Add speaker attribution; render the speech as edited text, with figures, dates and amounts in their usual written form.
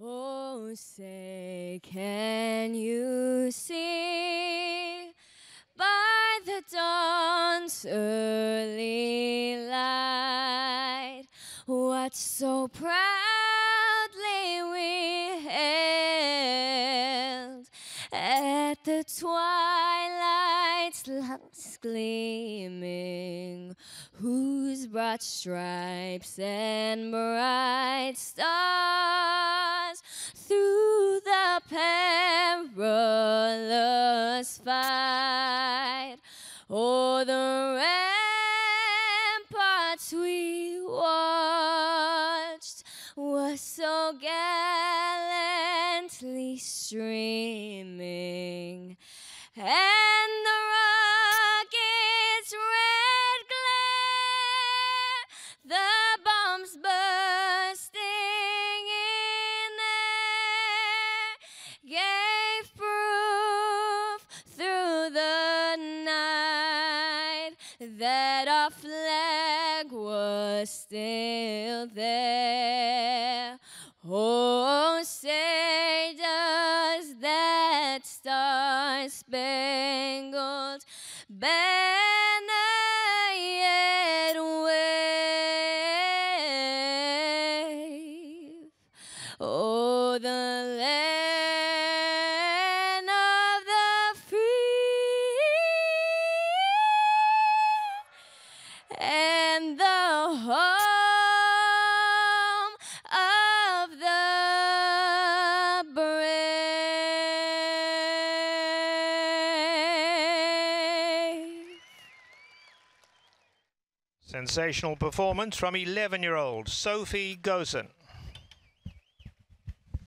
Speaker 1: Oh, say, can you see by the dawn's early light what so proudly we hailed at the twilight's last gleaming, whose broad stripes and bright stars through the perilous fight o'er the ramparts we watched were so gallantly streaming, and the rocket's red glare, the bombs bursting in air, gave proof through the night that our flag was still there. Oh, say does that star-spangled banner yet wave? Oh, the land of the free and the home of the brave.
Speaker 2: Sensational performance from 11-year-old Sophie Gosen.